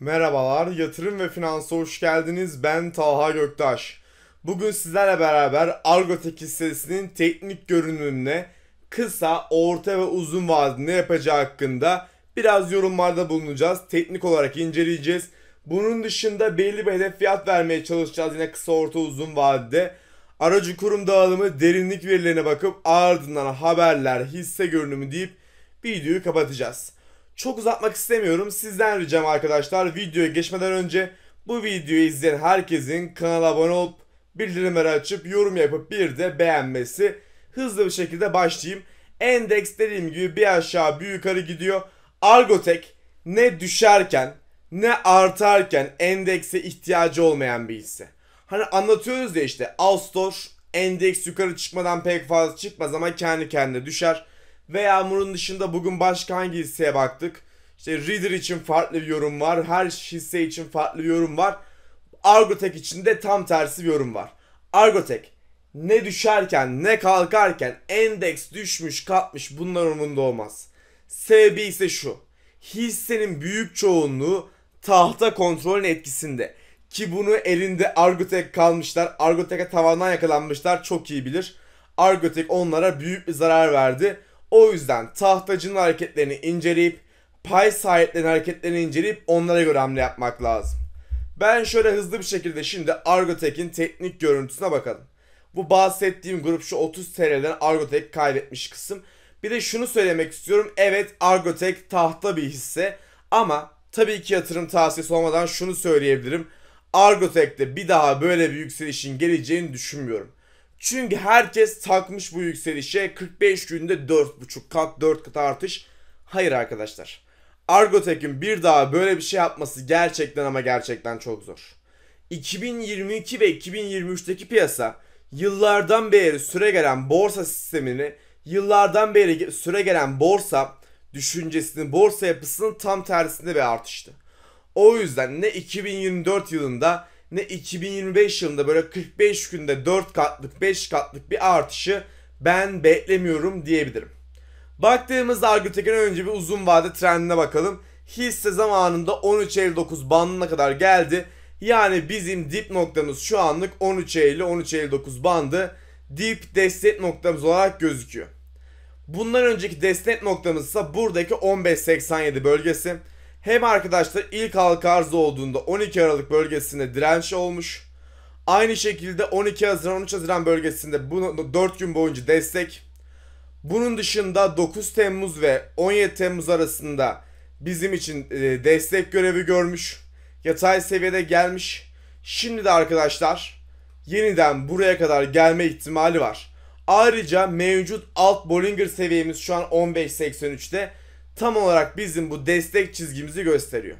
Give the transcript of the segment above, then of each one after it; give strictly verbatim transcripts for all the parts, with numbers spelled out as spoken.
Merhabalar, yatırım ve finansa hoş geldiniz. Ben Talha Göktaş. Bugün sizlerle beraber Argotek hissesinin teknik görünümüne kısa, orta ve uzun vadede ne yapacağı hakkında biraz yorumlarda bulunacağız. Teknik olarak inceleyeceğiz. Bunun dışında belli bir hedef fiyat vermeye çalışacağız yine kısa, orta, uzun vadede. Aracı kurum dağılımı, derinlik verilerine bakıp ardından haberler, hisse görünümü deyip videoyu kapatacağız. Çok uzatmak istemiyorum. Sizden ricam arkadaşlar, videoya geçmeden önce bu videoyu izleyen herkesin kanala abone olup bildirimleri açıp yorum yapıp bir de beğenmesi. Hızlı bir şekilde başlayayım. Endeks dediğim gibi bir aşağı bir yukarı gidiyor. Argotek ne düşerken ne artarken endekse ihtiyacı olmayan bir hisse. Hani anlatıyoruz ya işte Ağustos endeks yukarı çıkmadan pek fazla çıkmaz ama kendi kendine düşer. Veya bunun dışında bugün başka hangi hisseye baktık? İşte Reader için farklı bir yorum var. Her hisse için farklı bir yorum var. Argotek için de tam tersi bir yorum var. Argotek ne düşerken ne kalkarken endeks düşmüş kalkmış bunlar umurunda olmaz. Sebebi ise şu. Hissenin büyük çoğunluğu tahta kontrolün etkisinde. Ki bunu elinde Argotek kalmışlar. Argotek'e tavandan yakalanmışlar, çok iyi bilir. Argotek onlara büyük bir zarar verdi. O yüzden tahtacının hareketlerini inceleyip pay sahiplerinin hareketlerini inceleyip onlara göre hamle yapmak lazım. Ben şöyle hızlı bir şekilde şimdi Argotek'in teknik görüntüsüne bakalım. Bu bahsettiğim grup şu otuz T L'den Argotek kaybetmiş kısım. Bir de şunu söylemek istiyorum. Evet, Argotek tahta bir hisse ama tabii ki yatırım tavsiyesi olmadan şunu söyleyebilirim. Argotek'te bir daha böyle bir yükselişin geleceğini düşünmüyorum. Çünkü herkes takmış bu yükselişe, kırk beş günde dört buçuk kat dört kat artış. Hayır arkadaşlar. Argotek'in bir daha böyle bir şey yapması gerçekten ama gerçekten çok zor. iki bin yirmi iki ve iki bin yirmi üçteki piyasa yıllardan beri süregelen borsa sistemini, yıllardan beri süregelen borsa düşüncesinin, borsa yapısının tam tersinde bir artıştı. O yüzden ne iki bin yirmi dört yılında ne iki bin yirmi beş yılında böyle kırk beş günde dört katlık beş katlık bir artışı ben beklemiyorum diyebilirim. Baktığımızda Argotek'in önce bir uzun vade trendine bakalım. Hisse zamanında on üç elli dokuz bandına kadar geldi. Yani bizim dip noktamız şu anlık on üç elli on üç elli dokuz bandı. Dip destek noktamız olarak gözüküyor. Bundan önceki destek noktamız ise buradaki on beş seksen yedi bölgesi. Hem arkadaşlar ilk halka arz olduğunda on iki Aralık bölgesinde direnç olmuş. Aynı şekilde on iki Haziran on üç Haziran bölgesinde bunu dört gün boyunca destek. Bunun dışında dokuz Temmuz ve on yedi Temmuz arasında bizim için destek görevi görmüş. Yatay seviyede gelmiş. Şimdi de arkadaşlar yeniden buraya kadar gelme ihtimali var. Ayrıca mevcut alt Bollinger seviyemiz şu an on beş seksen üçte. Tam olarak bizim bu destek çizgimizi gösteriyor.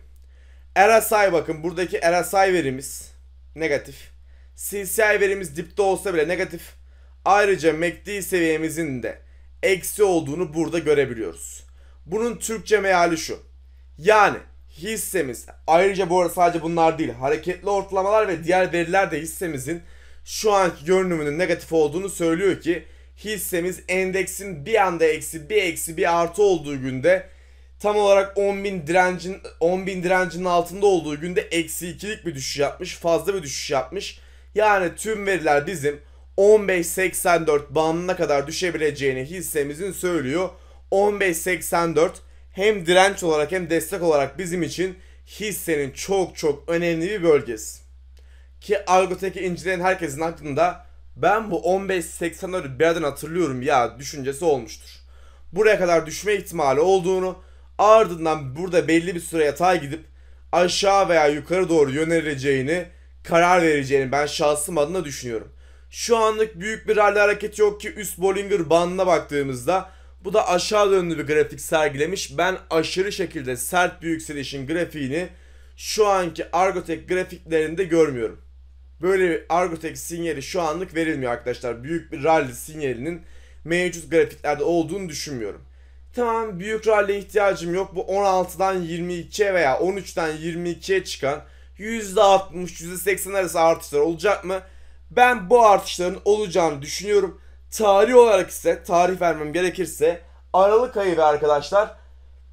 R S I, bakın buradaki R S I verimiz negatif. C C I verimiz dipte olsa bile negatif. Ayrıca M A C D seviyemizin de eksi olduğunu burada görebiliyoruz. Bunun Türkçe meali şu. Yani hissemiz, ayrıca bu arada sadece bunlar değil, hareketli ortalamalar ve diğer veriler de hissemizin şu anki görünümünün negatif olduğunu söylüyor ki hissemiz endeksin bir anda eksi bir eksi bir artı olduğu günde, tam olarak on bin direncin on bin direncinin altında olduğu günde eksi ikilik bir düşüş yapmış, fazla bir düşüş yapmış. Yani tüm veriler bizim on beş seksen dört bandına kadar düşebileceğini hissemizin söylüyor. on beş seksen dört hem direnç olarak hem destek olarak bizim için hissenin çok çok önemli bir bölgesi. Ki Argotek'i inceleyen herkesin aklında ben bu on beş seksen dört'ü bir yerden hatırlıyorum ya düşüncesi olmuştur. Buraya kadar düşme ihtimali olduğunu, ardından burada belli bir süre yatay gidip aşağı veya yukarı doğru yöneleceğini, karar vereceğini ben şahsım adına düşünüyorum. Şu anlık büyük bir rally hareketi yok ki üst Bollinger bandına baktığımızda bu da aşağı yönlü bir grafik sergilemiş. Ben aşırı şekilde sert bir yükselişin grafiğini şu anki Argotek grafiklerinde görmüyorum. Böyle bir Argotek sinyali şu anlık verilmiyor arkadaşlar. Büyük bir rally sinyalinin mevcut grafiklerde olduğunu düşünmüyorum. Tamam, büyük rally'e ihtiyacım yok. Bu on altıdan yirmi ikiye veya on üçten yirmi ikiye çıkan yüzde altmış yüzde seksen arası artışlar olacak mı? Ben bu artışların olacağını düşünüyorum. Tarih olarak ise, tarih vermem gerekirse Aralık ayı ve arkadaşlar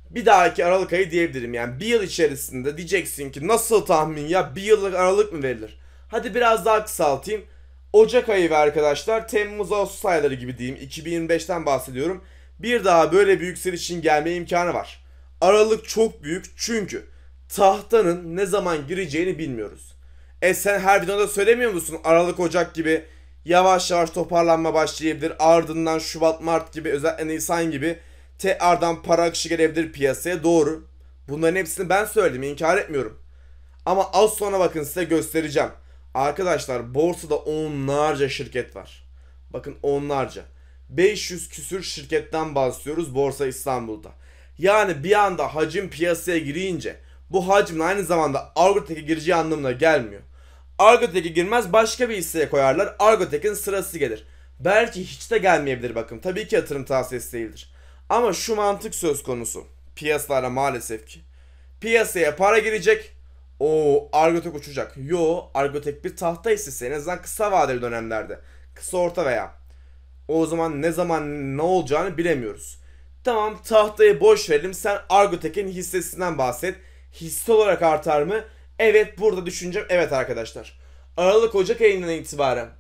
Bir dahaki Aralık ayı diyebilirim. Yani bir yıl içerisinde diyeceksin ki nasıl tahmin ya, bir yıllık Aralık mı verilir? Hadi biraz daha kısaltayım. Ocak ayı ve arkadaşlar Temmuz Ağustos ayları gibi diyeyim, iki bin yirmi beşten bahsediyorum. Bir daha böyle bir yükselişin gelme imkanı var. Aralık çok büyük çünkü tahtanın ne zaman gireceğini bilmiyoruz. E sen her videoda söylemiyor musun Aralık Ocak gibi yavaş yavaş toparlanma başlayabilir, ardından Şubat Mart gibi, özellikle Nisan gibi tekrardan para akışı gelebilir piyasaya, doğru. Bunların hepsini ben söyledim, inkar etmiyorum. Ama az sonra bakın size göstereceğim. Arkadaşlar borsada onlarca şirket var. Bakın onlarca. beş yüz küsür şirketten bahsediyoruz Borsa İstanbul'da. Yani bir anda hacim piyasaya girince bu hacmin aynı zamanda Argotek'e gireceği anlamına gelmiyor. Argotek'e girmez, başka bir hisseye koyarlar. Argotek'in sırası gelir. Belki hiç de gelmeyebilir bakın. Tabii ki yatırım tavsiyesi değildir. Ama şu mantık söz konusu. Piyasalara maalesef ki. Piyasaya para girecek. O Argotek uçacak. Yo, Argotek bir tahta hissesi, en azından kısa vadeli dönemlerde. Kısa orta veya. O zaman ne zaman ne olacağını bilemiyoruz. Tamam, tahtayı boş verelim, sen Argotek'in hissesinden bahset. Hisse olarak artar mı? Evet, burada düşüneceğim. Evet arkadaşlar. Aralık Ocak ayından itibaren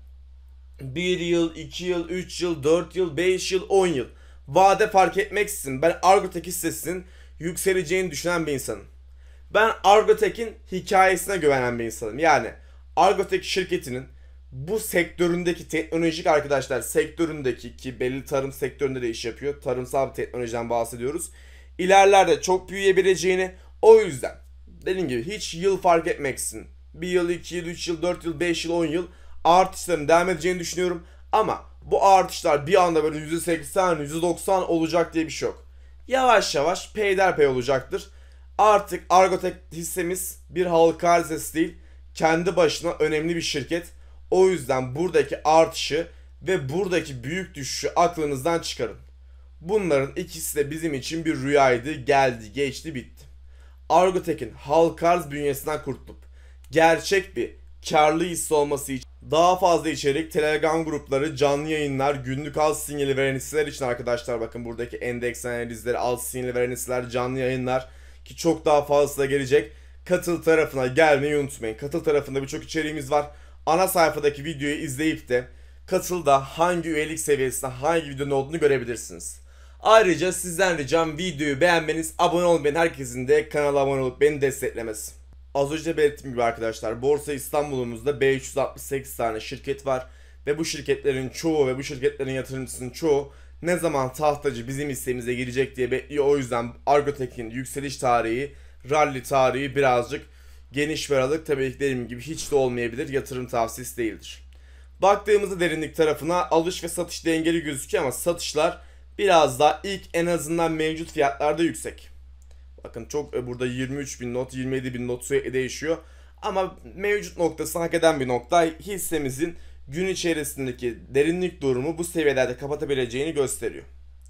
bir yıl, iki yıl, üç yıl, dört yıl, beş yıl, on yıl vade fark etmeksizin ben Argotek hissesinin yükseleceğini düşünen bir insanım. Ben Argotek'in hikayesine güvenen bir insanım. Yani Argotek şirketinin bu sektöründeki teknolojik arkadaşlar sektöründeki, ki belli tarım sektöründe de iş yapıyor, tarımsal bir teknolojiden bahsediyoruz, İlerlerde çok büyüyebileceğini, o yüzden dediğim gibi hiç yıl fark etmeksizin bir yıl, iki yıl, üç yıl, dört yıl, beş yıl, on yıl artışların devam edeceğini düşünüyorum. Ama bu artışlar bir anda böyle yüzde seksen, yüzde doksan olacak diye bir şey yok. Yavaş yavaş peyderpey olacaktır. Artık Argotek hissemiz bir halka hissesi değil, kendi başına önemli bir şirket. O yüzden buradaki artışı ve buradaki büyük düşüşü aklınızdan çıkarın. Bunların ikisi de bizim için bir rüyaydı, geldi, geçti, bitti. Argotek'in halka arz bünyesinden kurtulup gerçek bir karlı hisse olması için daha fazla içerik, Telegram grupları, canlı yayınlar, günlük al sinyali veren hisseler için arkadaşlar, bakın buradaki endeks analizleri, al sinyali veren hisseler, canlı yayınlar, ki çok daha fazla da gelecek. Katıl tarafına gelmeyi unutmayın. Katıl tarafında birçok içeriğimiz var. Ana sayfadaki videoyu izleyip de Katıl'da hangi üyelik seviyesinde hangi videonun olduğunu görebilirsiniz. Ayrıca sizden ricam videoyu beğenmeniz, abone olmayan herkesin de kanala abone olup beni desteklemesi. Az önce belirttiğim gibi arkadaşlar, Borsa İstanbul'umuzda beş yüz altmış sekiz tane şirket var. Ve bu şirketlerin çoğu ve bu şirketlerin yatırımcısının çoğu ne zaman tahtacı bizim hissemize girecek diye bekliyor. O yüzden Argotek'in yükseliş tarihi, rally tarihi birazcık geniş bir aralık. Tabii ki dediğim gibi hiç de olmayabilir, yatırım tavsiyesi değildir. Baktığımızda derinlik tarafına alış ve satış dengeli gözüküyor ama satışlar biraz daha ilk en azından mevcut fiyatlarda yüksek. Bakın çok burada yirmi üç bin not, yirmi yedi bin not sürekli değişiyor. Ama mevcut noktası hak eden bir nokta. Hissemizin gün içerisindeki derinlik durumu bu seviyelerde kapatabileceğini gösteriyor.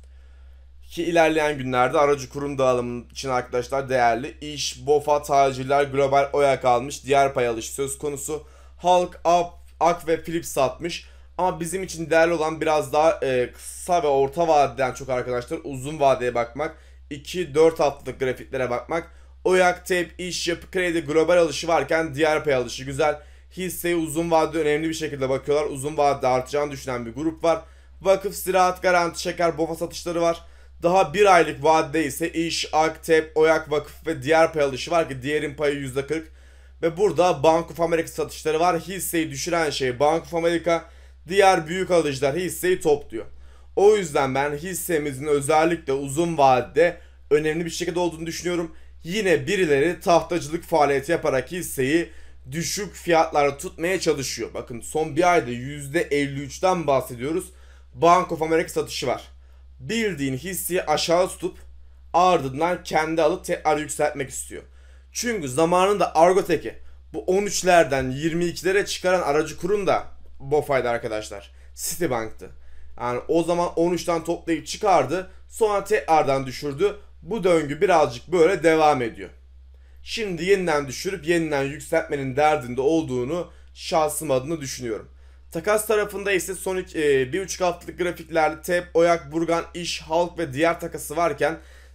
Ki ilerleyen günlerde aracı kurum dağılımı için arkadaşlar değerli. İş, BOFA, tacirler, global oya kalmış. Diğer pay alışı söz konusu. Halk, Ak, Ak ve Philips satmış. Ama bizim için değerli olan biraz daha e, kısa ve orta vadeden çok arkadaşlar uzun vadeye bakmak. iki dört haftalık grafiklere bakmak. Oyak, Tep, İş, Yapı Kredi, global alışı varken diğer pay alışı güzel. Hisseyi uzun vadede önemli bir şekilde bakıyorlar. Uzun vadede artacağını düşünen bir grup var. Vakıf, Ziraat, Garanti, Şeker, BOFA satışları var. Daha bir aylık vadede ise İş, Ak, Tep, Oyak, Vakıf ve diğer pay alışı var ki diğerin payı yüzde kırk. Ve burada Bank of America satışları var. Hisseyi düşüren şey Bank of America. Diğer büyük alıcılar hisseyi topluyor. O yüzden ben hissemizin özellikle uzun vadede önemli bir şekilde olduğunu düşünüyorum. Yine birileri tahtacılık faaliyeti yaparak hisseyi düşük fiyatlarda tutmaya çalışıyor. Bakın son bir ayda yüzde elli üçten bahsediyoruz. Bank of America satışı var. Bildiğin hisseyi aşağı tutup ardından kendi alıp tekrar yükseltmek istiyor. Çünkü zamanında Argotek'i bu on üçlerden yirmi ikilere çıkaran aracı kurum da BOFA'ydı arkadaşlar. Citibank'tı. Yani o zaman on üçten toplayıp çıkardı. Sonra tekrardan düşürdü. Bu döngü birazcık böyle devam ediyor. Şimdi yeniden düşürüp yeniden yükseltmenin derdinde olduğunu şahsım adına düşünüyorum. Takas tarafında ise son e, bir buçuk haftalık grafiklerde Tep, Oyak, Burgan, İş, Halk ve diğer takası varken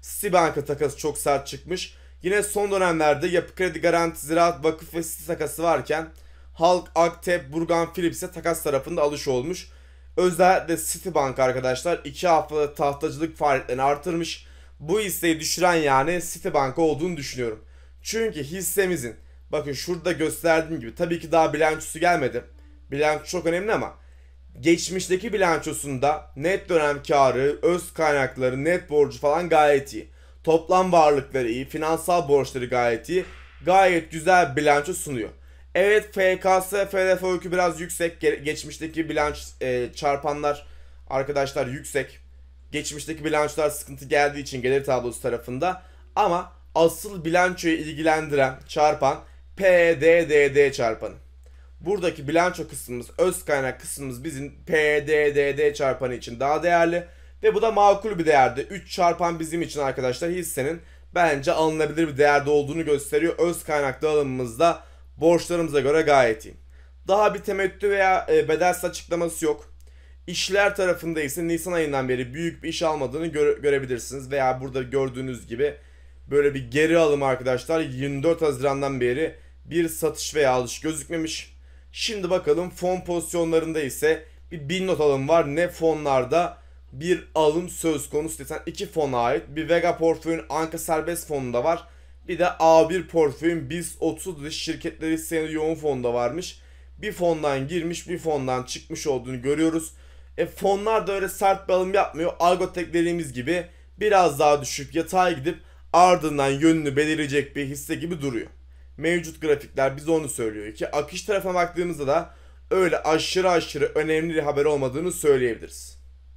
Citibank'a takası çok sert çıkmış. Yine son dönemlerde Yapı Kredi Garanti, Ziraat Vakıf ve Citi takası varken Halk, Aktep, Burgan, Philips'e takas tarafında alış olmuş. Özellikle Citibank arkadaşlar iki haftada tahtacılık faaliyetlerini artırmış. Bu hisseyi düşüren yani Citibank olduğunu düşünüyorum. Çünkü hissemizin, bakın şurada gösterdiğim gibi, tabii ki daha bilançosu gelmedi. Bilanço çok önemli ama geçmişteki bilançosunda net dönem karı, öz kaynakları, net borcu falan gayet iyi. Toplam varlıkları iyi, finansal borçları gayet iyi. Gayet güzel bir bilanço sunuyor. Evet, F K S, F D F öykü biraz yüksek. Geçmişteki bilanç e, çarpanlar arkadaşlar yüksek. Geçmişteki bilançolar sıkıntı geldiği için gelir tablosu tarafında. Ama asıl bilançoyu ilgilendiren çarpan P D D D çarpanı. Buradaki bilanço kısmımız, öz kaynak kısmımız bizim P D D D çarpanı için daha değerli. Ve bu da makul bir değerde. üç çarpan bizim için arkadaşlar hissenin bence alınabilir bir değerde olduğunu gösteriyor. Öz kaynak dağılımımızda borçlarımıza göre gayet iyi. Daha bir temettü veya bedelsiz açıklaması yok. İşler tarafında ise Nisan ayından beri büyük bir iş almadığını göre görebilirsiniz. Veya burada gördüğünüz gibi böyle bir geri alım arkadaşlar. yirmi dört Haziran'dan beri bir satış veya alış gözükmemiş. Şimdi bakalım fon pozisyonlarında ise bir bin not alım var. Ne fonlarda bir alım söz konusu desen iki fona ait. Bir Vega portföyün Anka Serbest fonunda var. Bir de A bir portföyün BIST otuz dış şirketleri hisse yoğun fonda varmış. Bir fondan girmiş, bir fondan çıkmış olduğunu görüyoruz. E fonlar da öyle sert bir alım yapmıyor. Algotek dediğimiz gibi biraz daha düşüp yatay gidip ardından yönünü belirleyecek bir hisse gibi duruyor. Mevcut grafikler bize onu söylüyor ki akış tarafına baktığımızda da öyle aşırı aşırı önemli bir haber olmadığını söyleyebiliriz.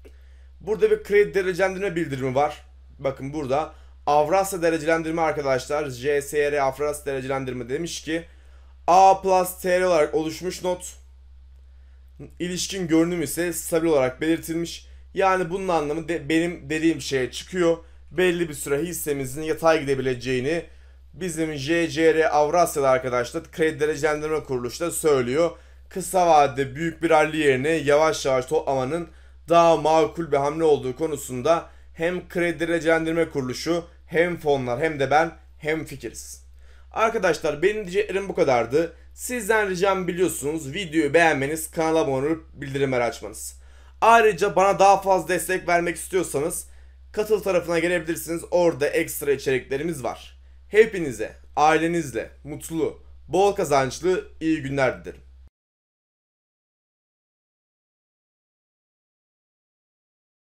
Burada bir kredi derecelendirme bildirimi var. Bakın burada Avrasya derecelendirme arkadaşlar, J S R Avrasya derecelendirme demiş ki A plus T R olarak oluşmuş not. İlişkin görünüm ise stabil olarak belirtilmiş. Yani bunun anlamı de benim dediğim şeye çıkıyor. Belli bir süre hissemizin yatay gidebileceğini bizim J C R Avrasya'da arkadaşlar kredi derecelendirme kuruluşu da söylüyor. Kısa vadede büyük bir rally yerine yavaş yavaş toplamanın daha makul bir hamle olduğu konusunda hem kredi derecelendirme kuruluşu, hem fonlar, hem de ben hemfikiriz. Arkadaşlar benim diyeceklerim bu kadardı. Sizden ricam biliyorsunuz videoyu beğenmeniz, kanala abone olup bildirimleri açmanız. Ayrıca bana daha fazla destek vermek istiyorsanız katıl tarafına gelebilirsiniz. Orada ekstra içeriklerimiz var. Hepinize, ailenizle mutlu, bol kazançlı iyi günler dilerim.